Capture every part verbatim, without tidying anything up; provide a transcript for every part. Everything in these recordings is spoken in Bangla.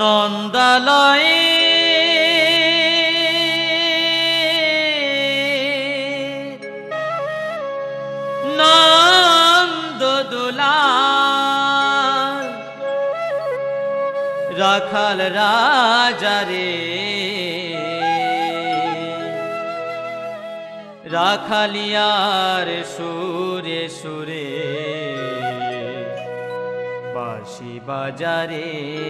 নন্দালয়ে নন্দদুলাল রাখাল রাজারে রাখালিয়ার সুরে সুরে বাঁশি বাজারে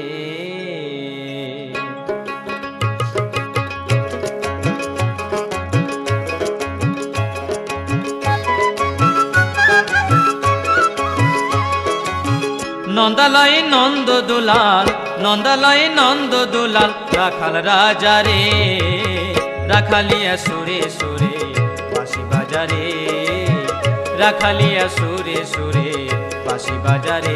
নন্দালয়ে নন্দদুলাল নন্দালয়ে নন্দদুলাল রাখাল রাজারে রাখালিয়া সুরে সুরে বাঁশি বাজারে রাখালিয়া সুরে সুরে বাঁশি বাজারে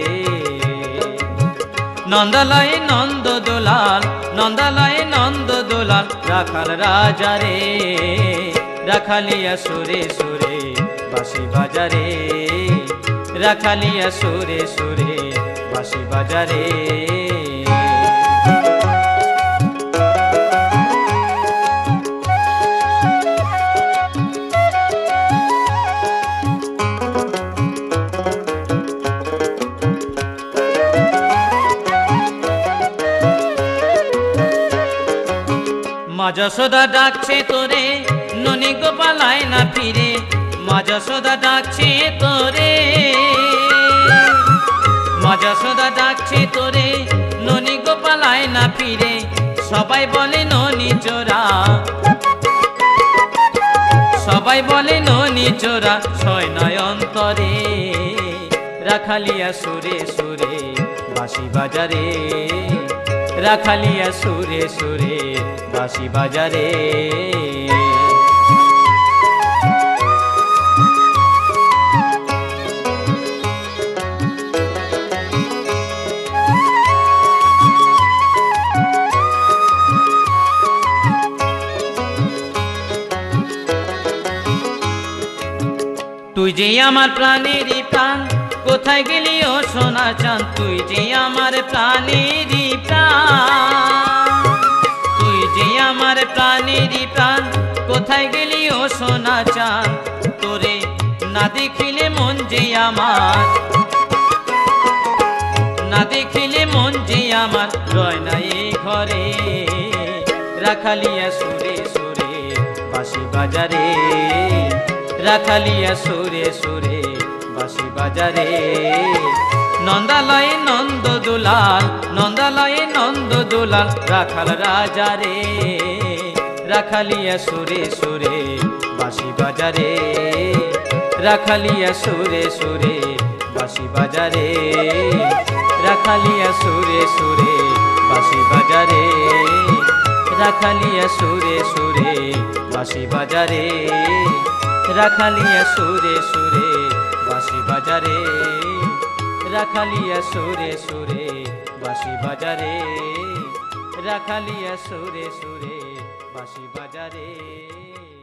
নন্দালয়ে নন্দদুলাল নন্দালয়ে নন্দদুলাল রাখাল রাজারে রাখালিয়া সুরে সুরে বাঁশি বাজারে রাখালিয়া সুরে সুরে বাঁশি বাজারে মা যশোদা ডাকছে তোরে ননি গোপালায় না ফিরে মা যশোদা ডাকছে তোরে মা যশোদা ডাকছে তোরে ননি গোপালায় না ফিরে সবাই বলে ননি চোরা সবাই বলে ননি চোরা ছয় নয় অন্তরে রাখালিয়া সুরে সুরে বাঁশি বাজারে রাখালিয়া সুরে সুরে বাঁশি বাজারে তুই যে আমার প্রাণেরই প্রাণ কোথায় গেলি ও সোনা চাঁদ তুই যে আমার প্রাণেরই প্রাণ তুই যে আমার প্রাণেরই প্রাণ কোথায় গেলি ও সোনা চাঁদ তোরে না দেখিলে মন যে আমার না দেখিলে মন যে আমার রয় না এই ঘরে রাখালিয়া সুরে সুরে বাঁশি বাজারে রাখালিয়া সুরে সুরে বাঁশি বাজারে নন্দালয়ে নন্দদুলাল নন্দালয়ে নন্দদুলাল রাখাল রাজারে রাখালিয়া সুরে সুরে বাঁশি বাজারে রাখালিয়া সুরে সুরে বাঁশি বাজারে রাখালিয়া সুরে সুরে বাঁশি বাজারে রাখালিয়া সুরে সুরে বাঁশি বাজারে রাখালিয়া সুরে সুরে বাঁশি বাজারে রাখালিয়া সুরে সুরে বাঁশি বাজারে রাখালিয়া সুরে সুরে বাঁশি বাজারে।